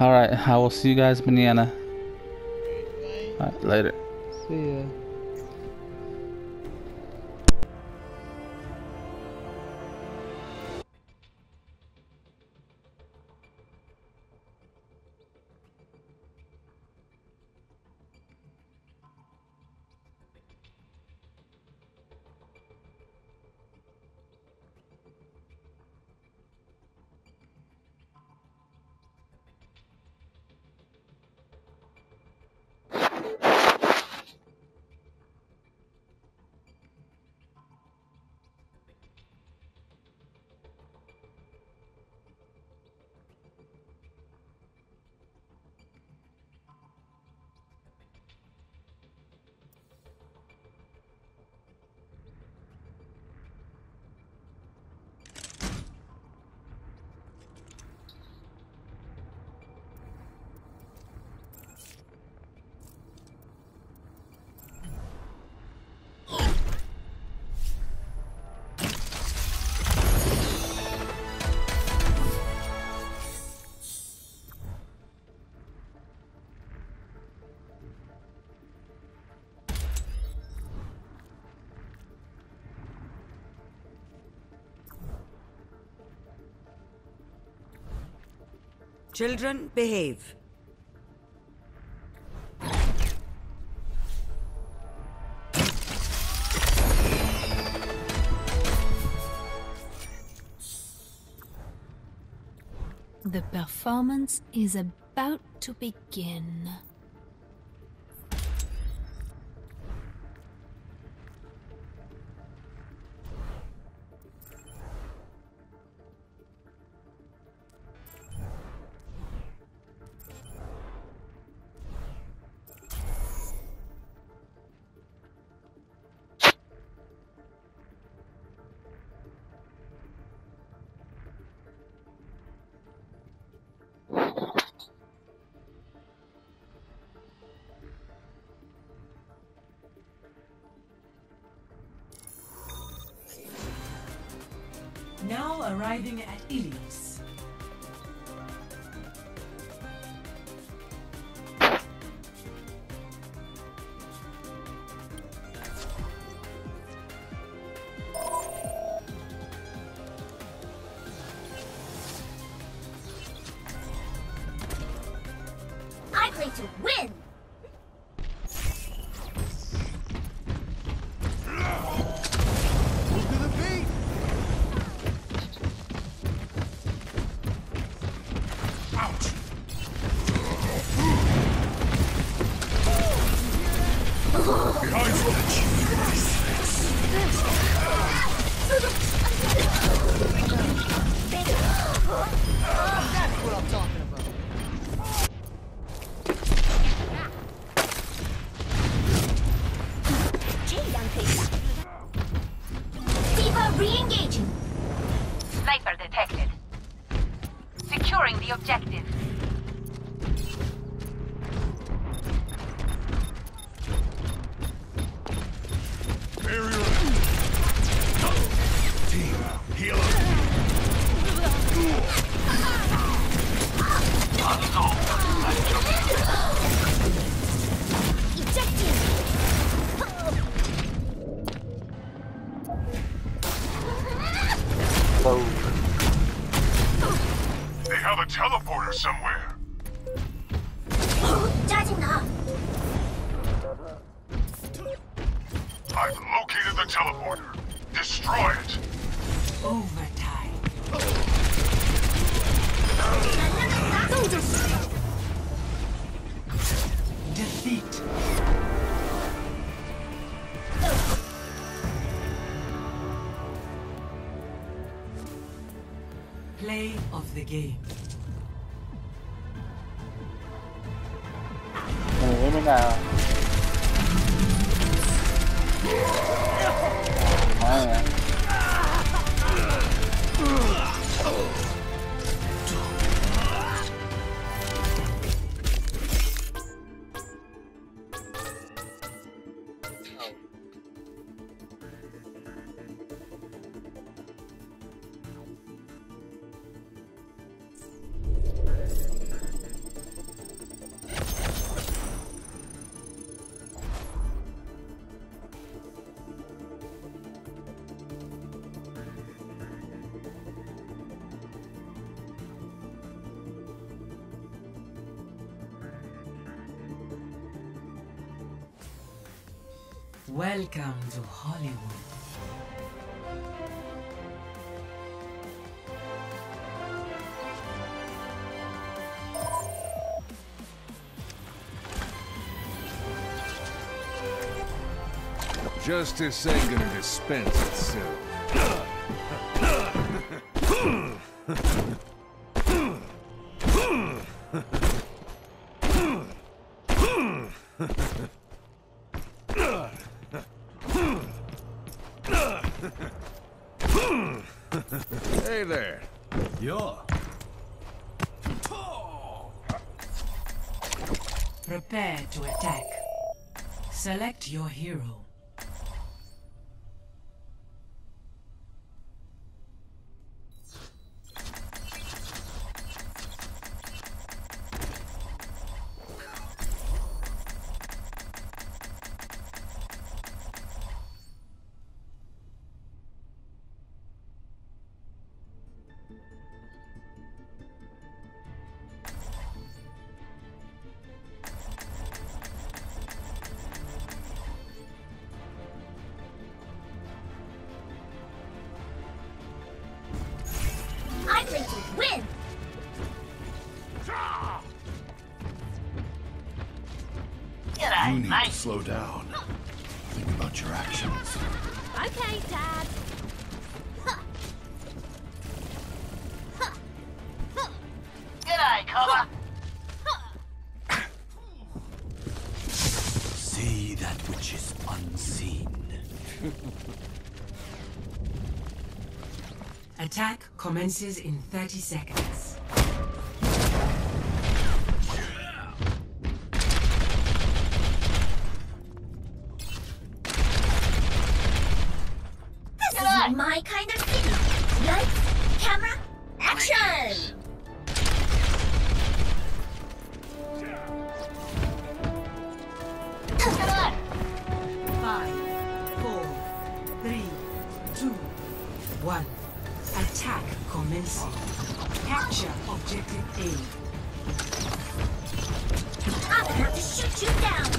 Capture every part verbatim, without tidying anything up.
Alright, I will see you guys mañana. Alright, later. See ya. Children, behave. The performance is about to begin. Now arriving at Ilios. I play to win! Re-engaging. Sniper detected. Securing the objective. Barrier. Team, heal up. Ejecting. They have a teleporter somewhere. 짜증나. I've located the teleporter. Destroy it. Overtime. Defeat. Play of the game. Hey, me now. Oh, yeah. Welcome to Hollywood. Justice ain't gonna dispense itself. Hey there. Yeah. Prepare to attack. Select your hero. I play to win! You need to slow down. Think about your actions. Okay, Dad. G'day, Cobra. See that which is unseen. Attack commences in thirty seconds. This is my kind of city. Lights, camera, action! Five, four, three, two, one. Attack commencing. Capture objective A. I'm gonna have to shoot you down!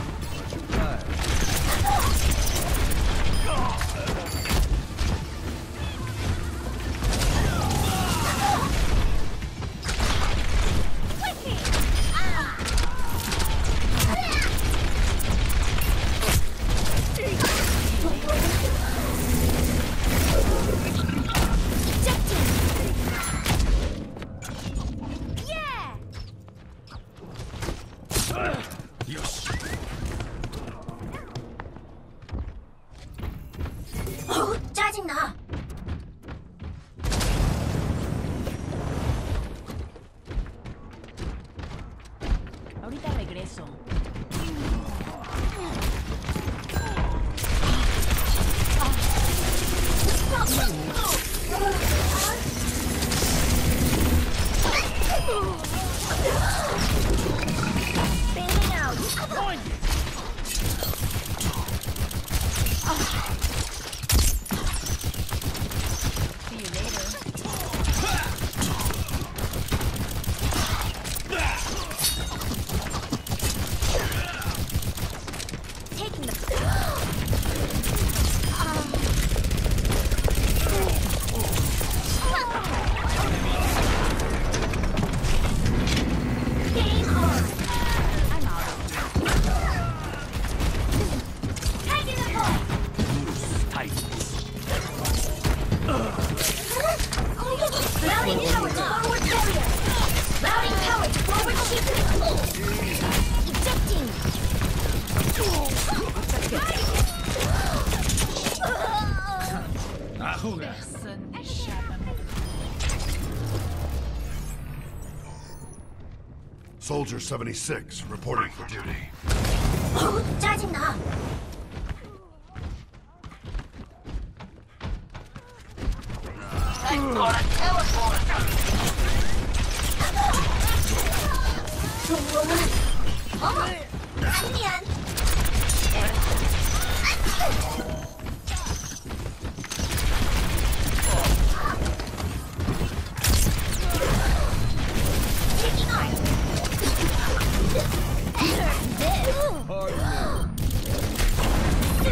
어, 짜증나. Ahorita regreso. Bailing out. See you later. Taking the... Game on. I'm out of here. Taking the ball. Tight. Routing power to forward barrier. Routing power to forward shield. Ejecting. Soldier seventy-six, reporting for duty. 어, 짜증나. They've got a teleporter. 어머, 미안. Taking off.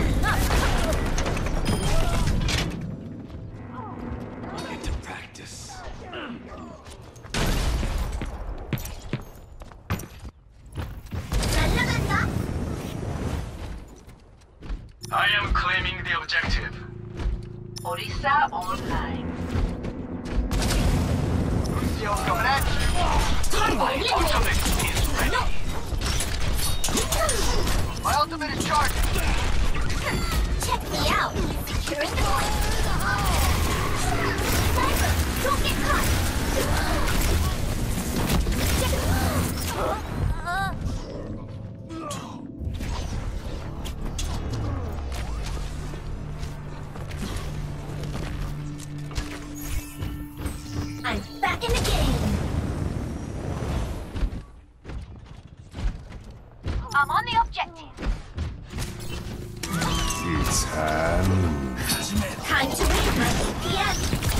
My ultimate is charging. Check me out. Securing the point. Sniper, don't get caught. I'm back in the game. I'm on the objective. It's time. Time to read my A P M.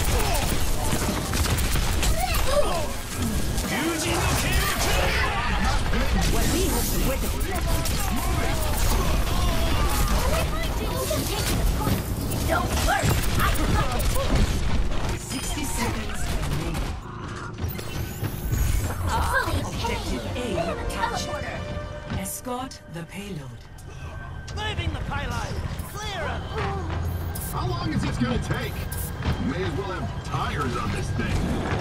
What we hope to witness. Don't worry, I got it. sixty seconds remaining. Fully Objective A captured. teleporter. Escort the payload. Leaving the payload. Clearer. How long is this gonna take? May as well have tires on this thing.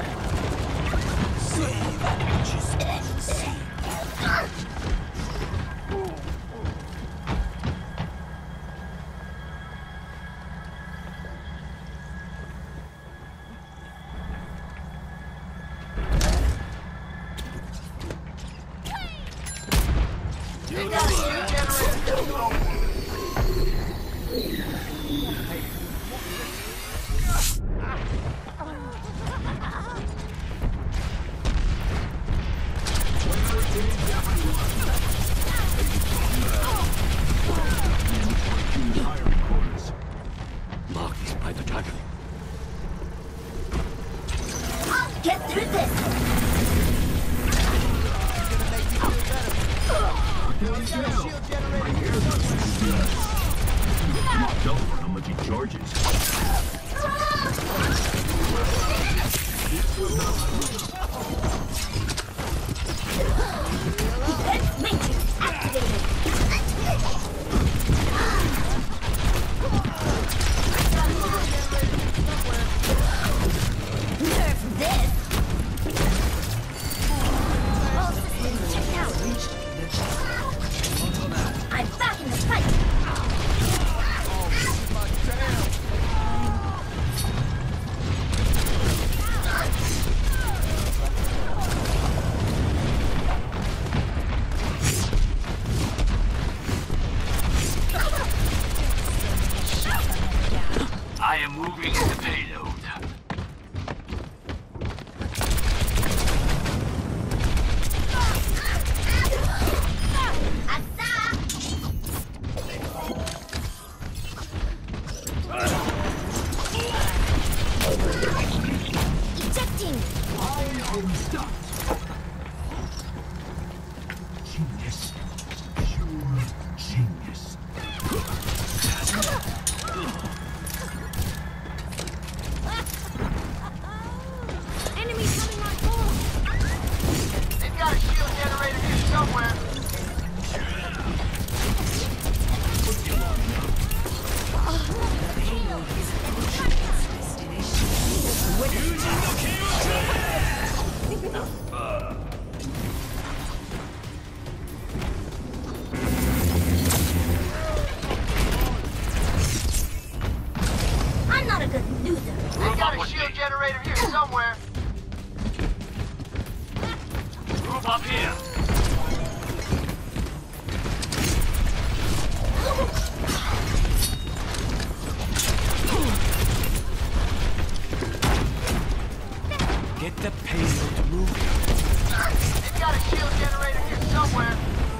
You got a shield generator. Locked by the dragon. I'll get through this. Locked up for how much he charges. Defense matrix activated. Nerf this. All systems checked out. I'm back in the fight. I am moving the payload. Ejecting. Genius. Pure genius. Enemy coming on board. They've got a shield generator here somewhere. Payload is approaching its destination. I'm not a good loser. They've got a shield generator here somewhere. Move up here. Get the payload moving. They've got a shield generator here somewhere.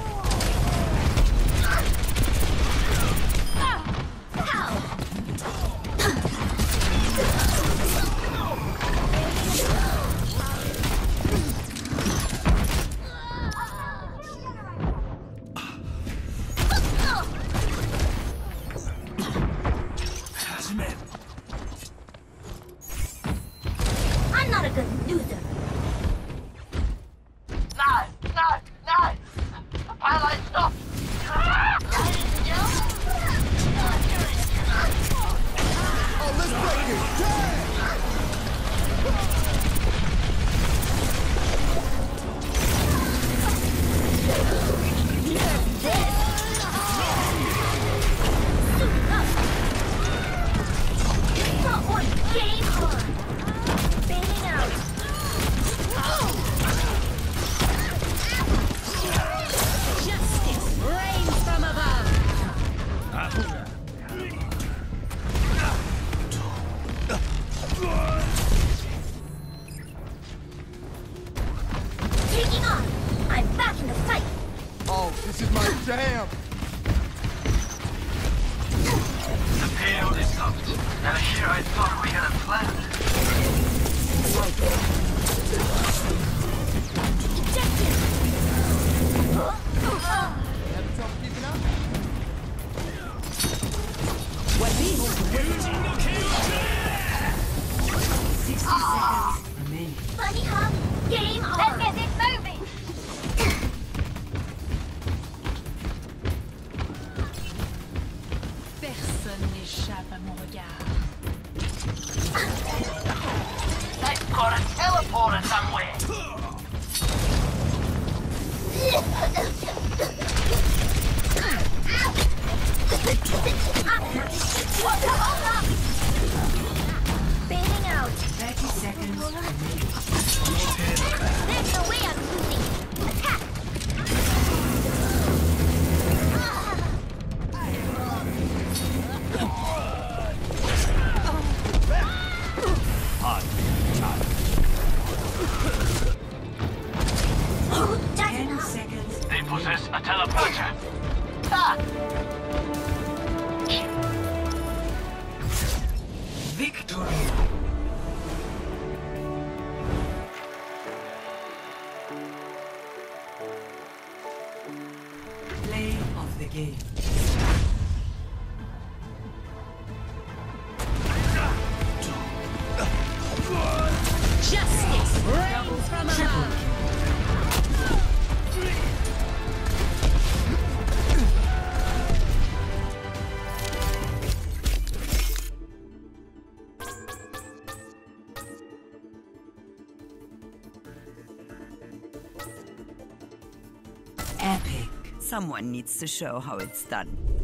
I'm not a good loser. Knife! Knife! Knife! Hang on! I'm back in the fight! Oh, this is my jam! The payload is up. And here I thought we had a plan. Ejected! Having trouble keeping up? sixty seconds remaining. Bunny hop, game on! Let's get this moving! Personne n'échappe à mon regard. I've got a teleporter somewhere. Bailing out! thirty seconds remaining. There's no way I'm losing! Attack! ten seconds. They possess a teleporter. Ah! Victory. Play of the game. Justice reigns from above. Epic. Someone needs to show how it's done.